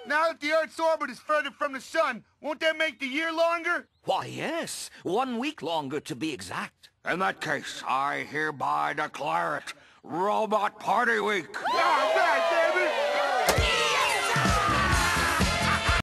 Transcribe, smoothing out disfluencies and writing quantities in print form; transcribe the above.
Now that the Earth's orbit is further from the sun, won't that make the year longer? Why, yes. 1 week longer, to be exact. In that case, I hereby declare it Robot Party Week. Ah,